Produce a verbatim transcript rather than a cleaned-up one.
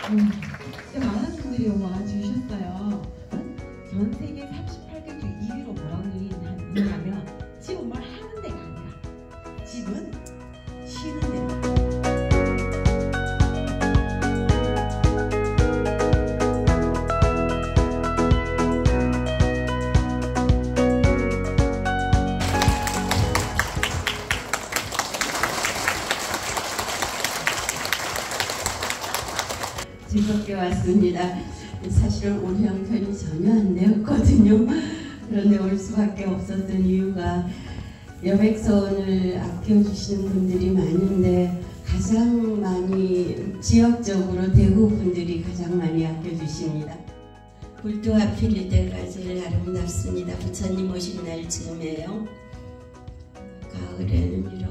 음, 진짜 많은 분들이 와주셨어요. 전 세계 삼십팔 개 중 이 위로 뭐라고 얘기하냐면 집은 뭘 하는 데가 아니라 집은 쉬는 데다. 즐겁게 왔습니다. 사실은 올 형편이 전혀 안 되었거든요. 그런데 올 수밖에 없었던 이유가 여백선을 아껴주시는 분들이 많은데 가장 많이 지역적으로 대구 분들이 가장 많이 아껴주십니다. 불도가 필일 때가 제일 아름답습니다. 부처님 오신 날 즈음에요. 가을에는 이런